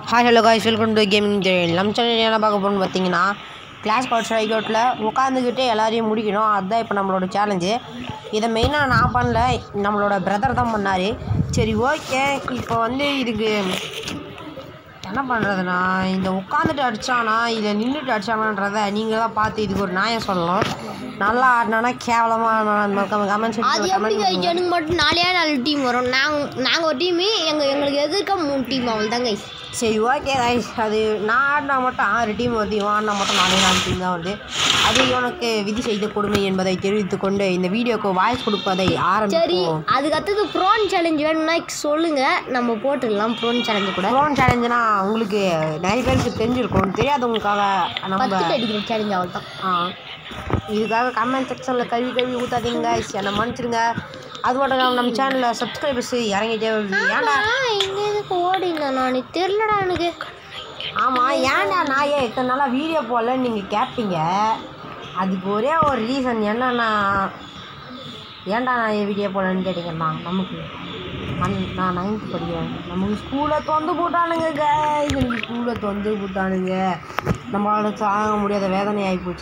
Hi, hello guys, welcome to gaming channel. நம்ம channel என்ன பார்க்க போறோம்னு பார்த்தீங்கன்னா கிளாஸ் கார்ட் ஸ்ட்ரைக்அவுட்டில் உட்காந்துக்கிட்டே எல்லாரையும் முடிக்கணும். அதுதான் இப்போ நம்மளோட சேலஞ்சு. இதை மெயினாக நான் பண்ணல, நம்மளோட பிரதர் தான் பண்ணார். சரி ஓகே, இப்போ வந்து இதுக்கு என்ன பண்ணுறதுண்ணா, இந்த உட்காந்துட்டு அடித்தானா இல்லை நின்றுட்டு அடித்தானான்றதை நீங்கள் தான் பார்த்து இதுக்கு ஒரு நியாயம் சொல்லணும். நல்லா ஆடினானா கேவலமாக கமெண்ட் எனக்கு மட்டும் 4 டீம் வரும். நாங்கள் ஒரு டீமு, எங்களுக்கு எதிர்க்க 3 டீம் அவள் தாங்க. சரி ஓகே ரைஸ், அது நான் ஆடினா மட்டும் 6 டீம் வருது, இவன் ஆடினா மட்டும் 4 டீம் தான் வருது. அது இவனுக்கு விதி செய்த கொடுமை என்பதை தெரிவித்துக்கொண்டு இந்த வீடியோக்கு வாய்ஸ் கொடுப்பதை ஆரம்பிப்போம். அதுக்கடுத்தது ப்ரோன் சேலஞ்ச் வேணும்னா சொல்லுங்கள், நம்ம போட்டுடலாம். ப்ரோன் சேலஞ்சு கூட ப்ரோன் சேலஞ்சுனா உங்களுக்கு நிறைய பேருக்கு தெரிஞ்சிருக்கும், தெரியாதவங்களுக்காக நம்ம அடிக்கிற சேலஞ்ச் அவள் தான். இதுக்காக கமெண்ட் செக்ஷனில் கழுவி ஊற்றாதீங்க, என்னை மன்னிச்சிடுங்க. அது மட்டும் இல்லாமல் நம்ம சேனலில் சப்ஸ்கிரைபர்ஸ் இறங்கிட்டே வருது. ஏன்டா இங்கே எதுக்கு ஓடிங்க, நான் தெரிலடா எனக்கு. ஆமாம், ஏன்டா நான் இத்தனை நாளாக வீடியோ போடலன்னு நீங்கள் கேட்பீங்க. அதுக்கு ஒரே ஒரு ரீசன் என்னன்னா, ஏன்டா நான் வீடியோ போடலன்னு கேட்டிங்கன்னா, நமக்கு நான் 9th படிக்கிறேன், நமக்கு ஸ்கூலை தொந்து போட்டானுங்க. எனக்கு ஸ்கூலை தொந்து போட்டானுங்க, நம்மளால தாங்க முடியாத வேதனை ஆகி போச்சு.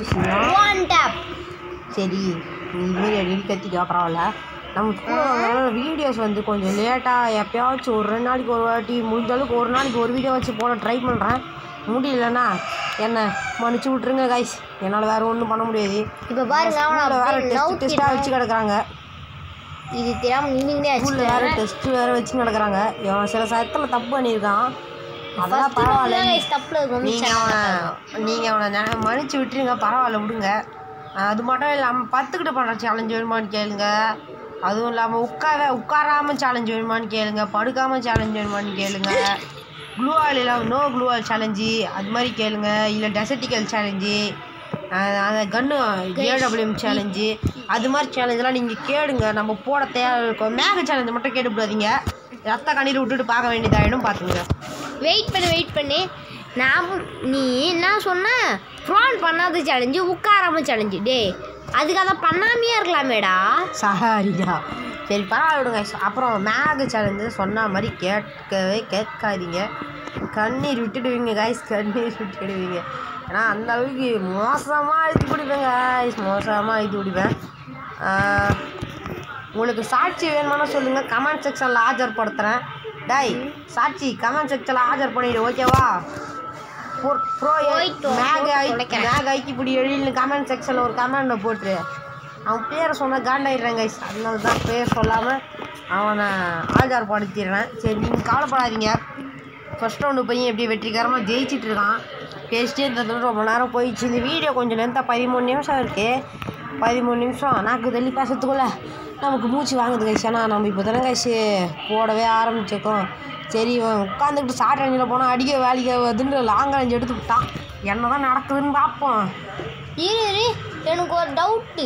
சரி நீ இதுமாரி அடி கத்திக்கா பரவாயில்ல. நம்ம ஸ்கூலில் வீடியோஸ் வந்து கொஞ்சம் லேட்டாக எப்போயாச்சும் ஒரு 2 நாளைக்கு ஒரு வாட்டி, முடிஞ்ச அளவுக்கு ஒரு நாளைக்கு ஒரு வீடியோ வச்சு போட ட்ரை பண்ணுறேன். முடியலன்னா என்ன மன்னிச்சு விட்ருங்க கைஸ், என்னால் வேறு ஒன்றும் பண்ண முடியாது. இப்போ பாருங்க, வேறு டெஸ்ட்டாக வச்சு கிடக்குறாங்க. இது தெரியாமல் ஸ்கூலில் வேறு டெஸ்ட்டு வேறு வச்சு நடக்கிறாங்க. இவன் சில சத்தத்தில் தப்பு பண்ணியிருக்கான், அதெல்லாம் பரவாயில்ல. நீங்கள் அவனை மன்னிச்சு விட்டுருங்க, பரவாயில்ல விடுங்க. அது மட்டும் இல்லாமல் பத்துக்கிட்ட பண்ணுற சேலஞ்சு வேணுமான்னு கேளுங்க. அதுவும் இல்லாமல் உட்காராமல் சேலஞ்சு வேணுமான்னு கேளுங்க, படுக்காமல் சேலஞ்சு வேணுமான்னு கேளுங்க. க்ளூவால் இல்லாமல் நோ க்ளூவால் சேலஞ்சு அது மாதிரி கேளுங்க. இல்லை டெசர்டிக்கல் சேலஞ்சு, அந்த கன்னு AWM சேலஞ்சு, அது மாதிரி சேலஞ்செலாம் நீங்கள் கேளுங்க, நம்ம போட தேவை இருக்கும். மேக சேலஞ்சு மட்டும் கேட்டுவிடாதீங்க, ரத்த கண்ணீர் விட்டுட்டு பார்க்க வேண்டியதாகிடும், பார்த்துங்க. வெயிட் பண்ணி நீ என்ன சொன்ன, ப்ரான் பண்ணாத சேலஞ்சு, உட்காராம சேலஞ்சு. டே அதுக்காக பண்ணாமையே இருக்கலாமேடா. சாரிடா, சரி பரவாயில்ல விடுங்க. அப்புறம் மேக சேலஞ்சு சொன்ன மாதிரி கேட்காதீங்க, கண்ணீர் விட்டுடுவீங்க காய்ஸ், கண்ணீர் விட்டுடுவீங்க. ஏன்னா அந்த அளவுக்கு மோசமாக அழுத்தி பிடிப்பேங்க காய்ஸ், மோசமாக அழுத்தி பிடிப்பேன். உங்களுக்கு சாட்சி வேணுமானா சொல்லுங்கள், கமெண்ட் செக்ஷனில் ஆஜர்படுத்துகிறேன். டாய் சாட்சி கமெண்ட் செக்ஷனில் ஆஜர் பண்ணிவிடு, ஓகேவா? மேக ஐக்கி இப்படி எழுதினு கமெண்ட் செக்ஷனில் ஒரு கமெண்டை போட்டுரு. அவன் பேரை சொன்னால் காண்டாயிடுறேன் கைஸ், அதனால தான் பேர் சொல்லாமல் அவனை ஆஜர்படுத்திடுறேன். சரி நீங்கள் கவலைப்படாதீங்க. ஃபஸ்ட் ரவுண்டு பையன் எப்படி வெற்றிகரமாக ஜெயிச்சிட்டு இருக்கான். பேசிட்டே இருந்தது ரொம்ப நேரம் போயிடுச்சு. இந்த வீடியோ கொஞ்சம் லென்த்தாக 13 நிமிஷம் இருக்குது. 13 நிமிஷம் நாக்கு தள்ளி பேசுறதுக்குள்ளே நமக்கு மூச்சு வாங்குது கைஸ். ஏன்னா நம்ம இப்போ தானே கைஸ் போடவே ஆரம்பிச்சிருக்கோம். சரி இவன் உட்காந்துக்கிட்டு ஷார்ட் ரேஞ்சில் போனால் அடிக்க வேலைக்கு வருதுன்னு லாங் ரேஞ்ச் எடுத்து விட்டான். என்ன தான் நடக்குதுன்னு பார்ப்போம். எனக்கு ஒரு டவுட்டு,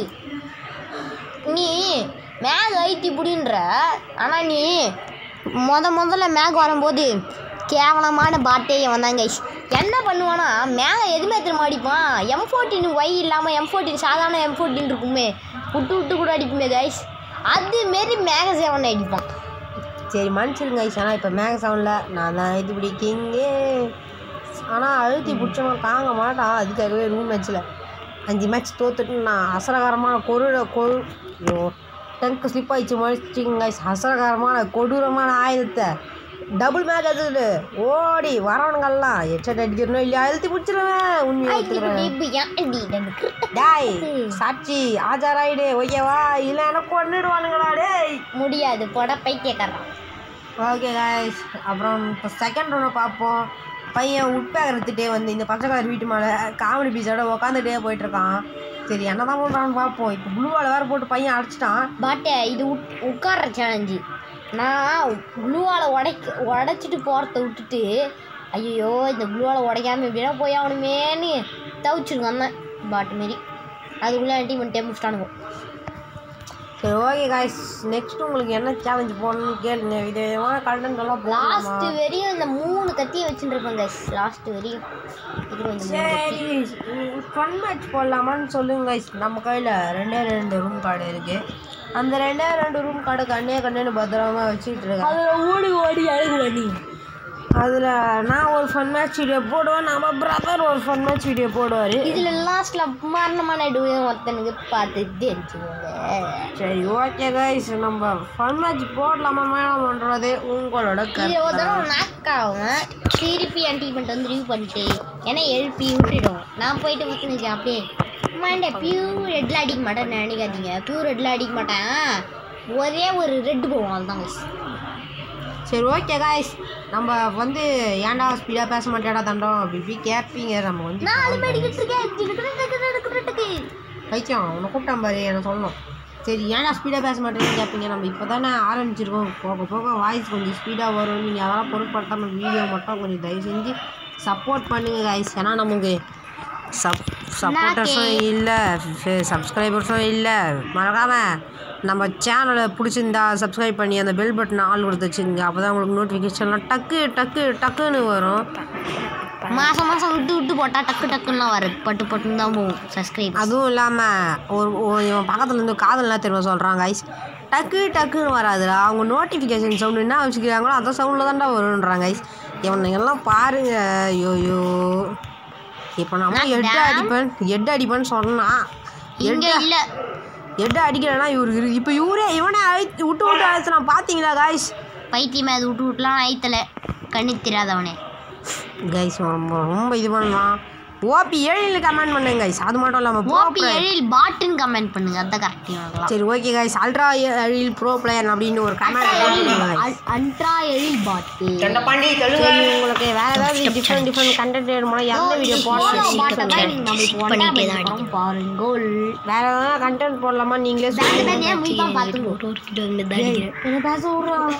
நீ மேக் ஐட்டி புடின்ற, ஆனால் நீ முதல்ல மேக் வரும்போது கேவலமான பாட்டே வந்தாங்க. என்ன பண்ணுவானா, மேலே எதுவுமே திரும்ப அடிப்பான். M14 இல்லாமல் M14 சாதாரண M14 இருக்குமே, விட்டு கூட அடிப்புமே கைஸ், அதுமாரி மேக 7 அடிப்பான். சரி மன்னிச்சிருங்க கைஸ், ஆனால் இப்போ மேக 7ல் நான் தான் இது பிடிக்கிங்க. ஆனால் அழுத்தி பிடிச்சவன் தாங்க மாட்டான். அதுக்காகவே ரூம் மேட்ச்சில் 5 மேட்ச் தோத்துட்டு நான் அசரகாரமான டங்க்கு ஸ்லிப் ஆகிடுச்சு முடிச்சிங்க கைஸ். அசரகாரமான கொடூரமான ஆயுதத்தை டபுள் மேட்ச் எடுத்துக்கிட்டு ஓடி வரவனுங்கெல்லாம் ஹெட்செட் அடிக்கிறனோ இல்லையா அழுத்தி பிடிச்சிருவேன். உண்மையாக டாய் சாட்சி ஆஜராயிடு, ஓகேவா? இல்லை எனக்கு கொண்டுடுவானுங்களா? டே முடியாது போட பைத்தியக்காரன். ஓகே கைஸ், அப்புறம் இப்போ செகண்ட் ரவுண்டை பார்ப்போம். பையன் உட்பேக் எடுத்துகிட்டே வந்து இந்த பச்சை கலர் வீட்டு மேலே காமெடி பீஸோட உட்காந்துட்டே போயிட்டுருக்கான். சரி என்ன தான் பண்ணுறான்னு பார்ப்போம். இப்போ ப்ளூவால் வேறு போட்டு பையன் அடிச்சிட்டான். பட் இது உட்கார்ற சேலஞ்சு. நான் ப்ளூவால் உடைச்சிட்டு போகிறத விட்டுட்டு, ஐயோ இந்த ப்ளூவால் உடைக்காமல் எப்படின்னா போய் அவனுமேனு தவிச்சிருக்கான் தான் பாட்டு மாரி. அதுக்குள்ளே டீம் டேம் முடிச்சிட்டானுங்க. சரி ஓகே காய்ஸ், நெக்ஸ்ட் உங்களுக்கு என்ன சேலஞ்சு போடணும்னு கேளுங்க. விதமான கண்டென்ட் எல்லாம் லாஸ்ட் வரையும் இந்த 3 கத்தியை வச்சுருப்பேன் கைஸ், லாஸ்ட் வரையும். சரி ஃபன் மேட்ச் போடலாமான்னு சொல்லுங்க கைஸ். நம்ம கையில் 2 ரூம் கார்டு இருக்குது. அந்த 2 ரூம் கார்டு கண்ணேன்னு பத்திரமா வச்சுட்டு இருக்கேன். அதில் ஓடி அழுகு பண்ணி அதில் நான் ஒரு ஃபன் மேட்ச் வீடியோ போடுவேன், நம்ம பிரதர் ஒரு ஃபன் மேட்ச் வீடியோ போடுவார். இதில் லாஸ்ட்டில் மரணமான ஒருத்தனுக்கு பார்த்து தெரிஞ்சுக்கோங்க. சரி ஓகே கைஸ், நம்ம ஃபன் மேட்ச் போடலாமா வேணாமன்றது உங்களோட இது ஒரு தடவை நாக்காகும், திருப்பி அன்டீமெண்ட் வந்து ரிவ்யூ பண்ணிட்டு ஏன்னா எழுப்பி விட்டுடும். நான் போயிட்டு பார்த்துன்னு அப்படியே பியூர் ரெட்டில் அடிக்க மாட்டேன் நினைக்காதீங்க. பியூர் ரெட்டில் அடிக்க மாட்டேன், ஒரே ஒரு ரெட்டு போவோம், அதுதான் கைஸ். சரி ஓகே காய்ஸ், நம்ம வந்து ஏன்டா ஸ்பீடாக பேச மாட்டேடா தண்டம் அப்படி கேட்பீங்க. நம்ம வந்து பைத்தியம் உன்னை கூப்பிட்டான் பாரு என்ன சொல்லணும். சரி ஏன்டா ஸ்பீடாக பேச மாட்டேன்னு கேட்பீங்க. நம்ம இப்போ தானே ஆரம்பிச்சிருக்கோம், போக போக வாய்ஸ் கொஞ்சம் ஸ்பீடாக வரும். நீங்கள் அதெல்லாம் பொருட்படுத்தாமல் வீடியோ மட்டும் கொஞ்சம் தயவு செஞ்சு சப்போர்ட் பண்ணுங்கள் காய்ஸ். ஏன்னா நமக்கு சப்போர்ட்டர்ஸும் இல்லை, சப்ஸ்கிரைபர்ஸும் இல்லை. மறக்காமல் நம்ம சேனலை பிடிச்சிருந்தா சப்ஸ்கிரைப் பண்ணி அந்த பெல் பட்டனை ஆள் கொடுத்து வச்சுக்கோங்க. அப்போ தான் உங்களுக்கு நோட்டிஃபிகேஷன்லாம் டக்குன்னு வரும். மாதம் விட்டு விட்டு போட்டால் டக்குன்னுலாம் வரும், பட்டுன்னு தான் போகும் சப்ஸ்கிரைப். அதுவும் இல்லாமல் இவன் பக்கத்துலேருந்து காதல்லாம் திரும்ப சொல்கிறாங்க ஐஸ், டக்குன்னு வராதுடா. அவங்க நோட்டிஃபிகேஷன் சவுண்டு என்ன வச்சுக்கிறாங்களோ அந்த சவுண்டில் தான்டா வருன்றாங்க ஐஸ். இவனுங்கெல்லாம் பாருங்கள். ஐயோ இப்போ நம்ம எட்டு அடிப்பேன்னு சொன்னால் எட்டு அடிக்கலைன்னா இவருக்கு இப்போ இவனே விட்டு அழுத்தினான் பார்த்தீங்களா காய்ஸ். பைத்தியமே அது விட்டுலாம் அழுத்தலை, கண்ணு தெரியாதவனே கைஸ். ரொம்ப இது பண்ணலாம். ஓபி 7 கமெண்ட் பண்ணுங்க கைஸ். அது மட்டும் இல்லாமல் ஓபி 7 பாட்டுன்னு கமெண்ட் பண்ணுங்க, அதான் கரெக்டாக. சரி okay guys, ultra 7 pro player அப்படின்னு ஒரு கமெண்ட் பண்ணுங்க. அல்ட்ரா 7 பாட்டு உங்களுக்கு வேற ஏதாவது டிஃப்ரெண்ட் கண்டென்ட் வேணுமா எந்த வீடியோ போடலாம் பாருங்க. வேற ஏதாவது கண்டென்ட் போடலாமா நீங்களே பேச விடுறோம்.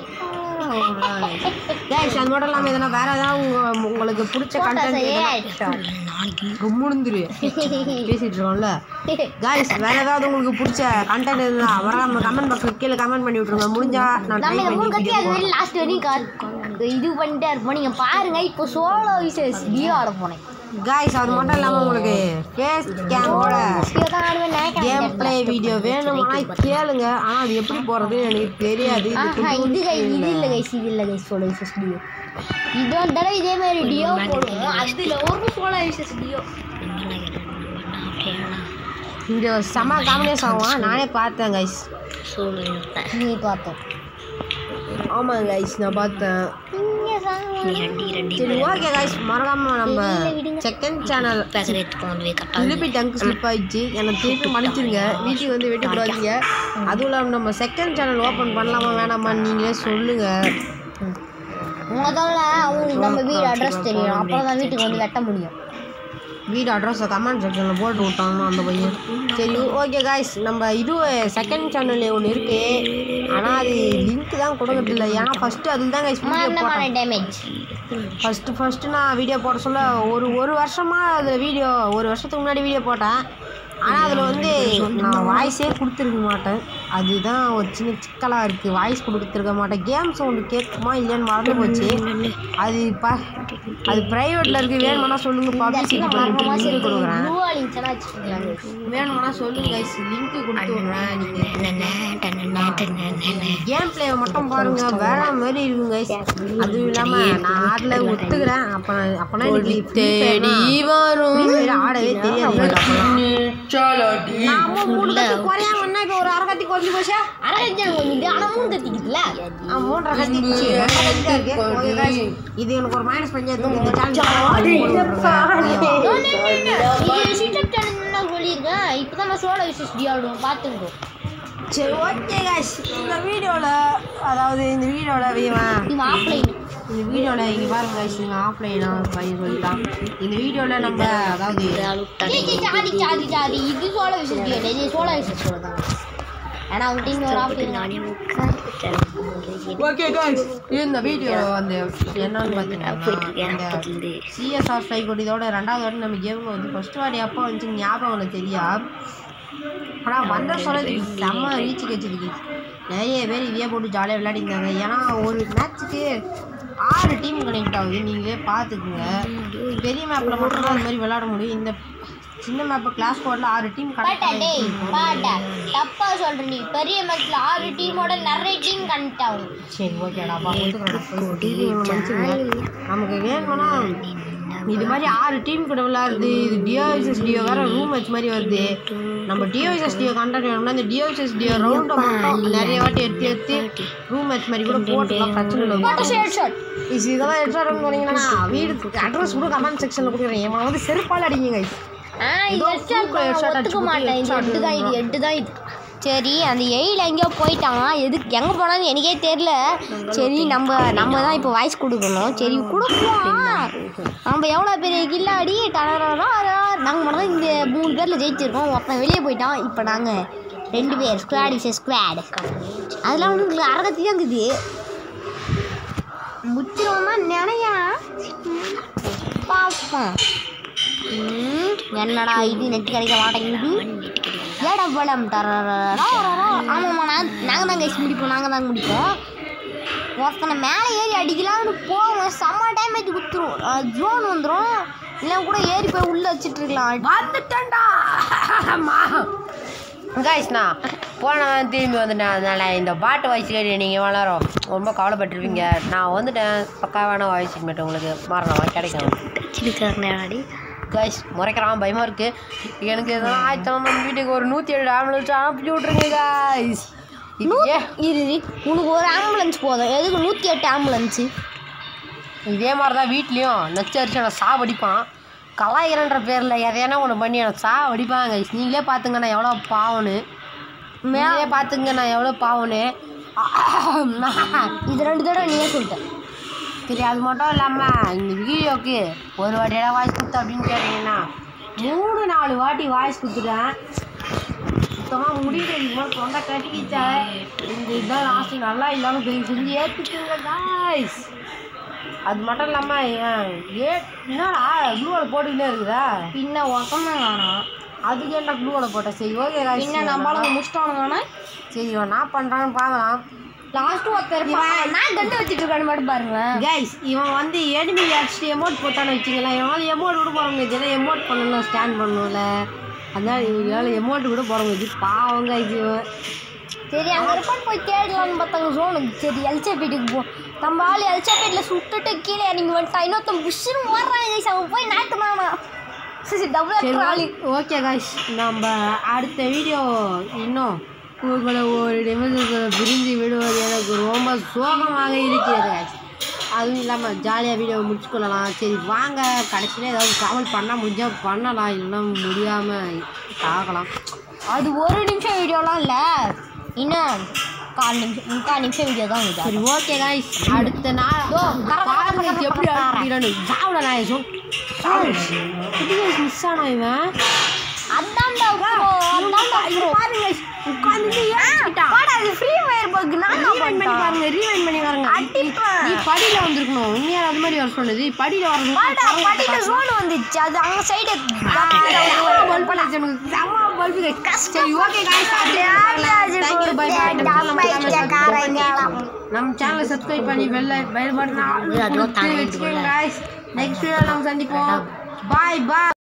கைஸ் அது மட்டும் இல்லாமல் எதனா வேற ஏதாவது உங்களுக்கு பிடிச்ச கண்டென்ட் முடிந்துரு பேசிட்டு இருக்கோம்ல கைஸ். வேற ஏதாவது உங்களுக்கு பிடிச்ச கண்டென்ட் இருந்தா வராம கமெண்ட் பாக்ஸ்ல கீழே கமெண்ட் பண்ணி விட்டுருங்க. முடிஞ்சா நான் லாஸ்ட் வரைக்கும் இது பண்ணிட்டே இருப்போம். நீங்க பாருங்க, இப்போ சோலோ விசஸ் டியோ ஆட போனேன் கைஸ். அது மட்டும் இல்லாமல் உங்களுக்கு ஃபேஸ் கேமோட கேம் பிளே வீடியோ வேணும்னா கேளுங்க. ஆனால் அது எப்படி போகிறதுன்னு எனக்கு தெரியாது. இது இல்லை கைஸ் சோலோ விசஸ் டியோ. இது ஒரு தடவை இதே மாதிரி டியோ போடுவோம், அதில் ஒரு சோலோ விசஸ் டியோ இங்கே செம்ம காம்பினேஷன் ஆகும். நானே பார்த்தேன் கைஸ். நீ பார்த்தோம்? ஆமாம் கைஸ் நான் பார்த்தேன். சரி ஓகே கைஸ், மறக்காம நம்ம செகண்ட் சேனல் திருப்பி டங்கு ஸ்லிப் ஆயிடுச்சு, எனக்கு திருப்பி மன்னிச்சிருங்க. வீட்டுக்கு வந்து வெட்டி போடாதீங்க. அதுவும் இல்லாமல் நம்ம செகண்ட் சேனல் ஓப்பன் பண்ணலாமா வேணாமான்னு நீங்களே சொல்லுங்கள். முதல்ல அவங்களுக்கு நம்ம வீடு அட்ரஸ் தெரியும், அப்புறம் தான் வீட்டுக்கு வந்து வெட்ட முடியும். வீடு அட்ரஸை கமெண்ட் செக்ஷனில் போட்டு விட்டாங்கன்னா அந்த பையன். சரி ஓகே காய்ஸ், நம்ம இது செகண்ட் சேனல் ஒன்று இருக்குது, ஆனால் அது லிங்க் தான் கொடுக்கறதில்ல. ஏன்னா ஃபஸ்ட்டு அதில் தான் கைஸ் டேமேஜ் ஃபஸ்ட்டு நான் வீடியோ போட சொல்ல ஒரு வருஷமாக அதில் ஒரு வருஷத்துக்கு முன்னாடி வீடியோ போட்டேன். ஆனால் அதில் வந்து நான் வாய்ஸே கொடுத்துருக்க மாட்டேன். அதுதான் ஒரு சின்ன சிக்கலாக இருக்குது. வாய்ஸ் கொடுத்துருக்க மாட்டேன். கேம் சவுண்டு கேட்குமா இல்லையான்னு மறந்து போச்சு. அது ப்ரைவேட்டில் இருக்குது. வேணுமானா சொல்லுங்கள், பப்ளிசிட்டி பண்ணிட்டு லிங்க் கொடுக்குறேன். வேணுமானா சொல்லுங்கள் கைஸ், லிங்க்கு கொடுத்து விட்றேன். நீங்கள் கேம் பிளேவை மட்டும் பாருங்கள், வேற மாதிரி இருக்குங்க கைஸ். அதுவும் இல்லாமல் நான் ஆடல ஒத்துக்கிறேன். அப்போனா எனக்கு தேடி வரும் ஆடவே தெரியாது. ஒரு அரை கத்தி கொஞ்சம் போச்சா, அரை கத்தி ஆனால் 3 கத்திக்குதுல, 3 கத்தி இது எனக்கு ஒரு மைனஸ் பண்ணி சொல்லியிருக்கேன். இப்போதான் நான் சோலோ விசஸ் டியோ ஆடுவோம், பார்த்துக்கோ. சரி ஓகே கைஸ், இந்த வீடியோவில் இங்கே பாருங்க கைஸ், நீங்கள் ஆஃப்லைனாக பையன் சொல்லிட்டான். இந்த வீடியோவில் நம்ம அதாவது இது சோலோ விசஸ் டியோ இல்லை, இது சோலோ விசஸ் டியோ தான். ஆனால் அவங்க டீம் ஒரு ஆஃப்லைன். ஓகே கைஸ், இந்த வீடியோ வந்து என்னன்னு பார்த்தீங்கன்னா சிஎஸ்ஆர் ஸ்ட்ரைக் இதோட 2வது வாட்டி நம்ம கேம் வந்து ஃபஸ்ட்டு வாட்டி அப்போ வந்து ஞாபகம் எனக்கு தெரியா. ஆனால் வந்த சொல்கிறதுக்கு செம்ம ரீச் வச்சுருக்கு. நிறைய பேர் இதே போட்டு ஜாலியாக விளையாடிருந்தாங்க. ஏன்னா ஒரு மேட்ச்சுக்கு 6 டீம் கனெக்ட் ஆகுது. நீங்களே பார்த்துக்குங்க. பெரிய மேப்பில் மட்டும்தான் அது மாதிரி விளையாட முடியும். இந்த சின்ன மேப் கிளாஸ் ஸ்குவாட்ல 6 டீம் பாட்டா டேய் பாட்டா தப்பா சொல்ற நீ பெரிய மேட்ச்ல 6 டீமோட நிறைய டீம் கனெக்ட் ஆகும். சரி ஓகேடா நமக்கு வேணும்னா இது மாதிரி 6 டீம் கூட விளையாடுது. இது டிஓஎஸ்எஸ்டிஓ வேற ரூம் மேட்ச் மாதிரி வருது. நம்ம டிஓஎஸ்எஸ்டிஓ கண்டக்ட் வேணும்னா இந்த டிஓஎஸ்எஸ்டிஓ ரவுண்டை மட்டும் நிறைய வாட்டி எடுத்து ரூம் மேட்ச் மாதிரி கூட போட்டுக்கலாம், பிரச்சனை இல்லை. இதெல்லாம் ஹெட்ஷாட் போனீங்கன்னா வீடு அட்ரஸ் கூட கமெண்ட் செக்ஷனில் கொடுக்குறேன். என் வந்து செருப்பால் அடிங்க. சரி அந்த எயில எங்கேயோ போயிட்டான், எதுக்கு எங்கே போனான்னு எனக்கே தெரியல. சரி நம்ம தான் இப்போ வாய்ஸ் கொடுக்கணும். சரி கொடுப்போம். நம்ம எவ்வளோ பெரிய கில்லாடி நாங்கள் மட்டும் தான் இந்த 3 பேரில் ஜெயிச்சிருக்கோம். ஒருத்தன் வெளியே போயிட்டான். இப்போ நாங்கள் 2 பேர் ஸ்குவாட் இஸ் ஸ்குவாட். அதெல்லாம் ஒன்று அரகத்தி தான் இருக்குது. முச்சிரோமா நினையா பார்ப்போம். என்னடா இது நெட் கிடைக்க மாட்டேங்குது. ஏடா பலம் ஆமாம்மா நாங்கள் தான் கைஸ் முடிப்போம். நாங்கள் தாங்க முடிப்போம். ஒருத்தனை மேலே ஏறி அடிக்கலாம்னு போவோம். செம்ம டேமேஜ் கொடுத்துரும். ஜோன் வந்துடும். இல்லை கூட ஏறி போய் உள்ளே வச்சுட்ருக்கலாம். வந்துட்டேன்டா கைஸ்ண்ணா போனவன் திரும்பி வந்துட்டேன். அதனால் இந்த பாட்டு வாய்ஸ் கேட்டு நீங்கள் வளரும் ரொம்ப கவலைப்பட்டுருவீங்க. நான் வந்துட்டேன். பக்காவான வாய்ஸ் மேட்டு உங்களுக்கு மாறணும் கிடைக்கும். கைஸ் முறைக்கிறான், பயமாக இருக்குது எனக்கு. எதனா ஆயிடுச்சா நம்ம வீட்டுக்கு ஒரு 107 ஆம்புலன்ஸ் அனுப்பி விட்ருங்க கைஸ். உனக்கு ஒரு ஆம்புலன்ஸ் போதும், எதுக்கு 108 ஆம்புலன்ஸு? இதே மாதிரி தான் வீட்லேயும் நச்சரிச்சு நான் சாவடிப்பான். கலாயிரன்ற பேரில் எதையானா ஒன்று பண்ணி எனக்கு சாவடிப்பான் கைஸ். நீங்களே பார்த்துங்க நான் எவ்வளோ பாவனு. மேலே பார்த்துங்க நான் எவ்வளோ பாவனு. இது 2 தடவை நீயே சொல்லிட்டேன். சரி அது மட்டும் இல்லாமல் இந்த வீடியோவுக்கு ஒரு வாட்டியோட வாய்ஸ் கொடுத்தேன் அப்படின்னு கேட்டிங்கன்னா 3-4 வாட்டி வாய்ஸ் கொடுத்துட்டேன். சுத்தமாக முடியல. இது மாதிரி தொண்டை கட்டிக்கிச்சா. இந்த இதுதான் லாஸ்ட்டு நல்லா இல்லாமல் போய் செஞ்சு ஏற்றுக்குங்க காய்ஸ். அது மட்டும் இல்லாமல் என்னடா க்ளூவில் போட்டுக்கிட்டே இருக்குதா? பின்ன ஒக்கம்தான் காணும். அதுக்கு என்ன க்ளூவில் போட்டேன். சரி ஓகே காய்ஸ், என்ன நம்மளால முடிச்சிட்டானுங்கன்னா சரி இவன் என்ன பண்ணுறான்னு பார்க்கலாம். லாஸ்ட்டு ஒருத்தர் நான் கண்டு வச்சுட்டு இருக்கான்னு மட்டும் பாருங்க கைஸ். இவன் வந்து எனிமி அடிச்சுட்டு எமௌண்ட் போட்டான்னு வச்சுக்கலாம். இவன் வந்து எமௌண்ட் கூட போகிறவங்க இதெல்லாம் எமௌண்ட் பண்ணணும், ஸ்டாண்ட் பண்ணணும்ல. அதனால இவங்களால எமௌண்ட் கூட போகிறவங்க இது பாவங்க இது. சரி அங்கே இருப்பான்னு போய் தேடலான்னு பார்த்தாங்க ஜோனுக்கு. சரி எல்சாபேட்டுக்கு போ. நம்ம ஆள் எல்சாபேட்டில் சுட்டுட்டு கீழே இறங்கி வந்துட்டான். இன்னொருத்தன் புஷ்ஷுன்னு ஓடுறாங்க கைஸ். அவன் போய் நாட்டுமானா சரி டபுள். ஓகே கைஸ், நம்ம அடுத்த வீடியோ இன்னும் உங்களை ஒரு நிமிஷத்தில் பிரிஞ்சு விடுவது எனக்கு ரொம்ப சோகமாக இருக்கிறது. அதுவும் இல்லாமல் ஜாலியாக வீடியோ முடிச்சுக்கொள்ளலாம். சரி வாங்க கடைசியில் ஏதாவது காவல் பண்ணால் முடிஞ்சால் பண்ணலாம், இல்லைன்னா முடியாமல் ஆகலாம். அது 1 நிமிஷம் வீடியோலாம் இல்லை, இன்னும் 3/4 நிமிஷம் வீடியோ தான். சரி ஓகே கைஸ், அடுத்த நாள் எப்படி ஆரம்பிக்கிறான்னு சாவிட நான் மிஸ் ஆனா இவன் அதான்டா பாருங்க உட்கார்ந்து அது ஃப்ரீ ஃபயர் பக். நான் ரீவைண்ட் பண்ணி பாருங்க, ரீவைண்ட் பண்ணி பாருங்க. நீ படியில வந்திருக்கணும். உண்மையா அது மாதிரி வர சொன்னது படியில வரணும். படியில ஜோன் வந்துச்சு. அது அங்க சைடு பல்ப் பண்ணி செம பல்ப். சரி okay guys, thank you bye bye. நம்ம சேனலை சப்ஸ்கிரைப் பண்ணி பெல் பட்டனை ஆல் வச்சுக்கோங்க गाइस. நெக்ஸ்ட் வீடியோல நம்ம சந்திப்போம். Bye by.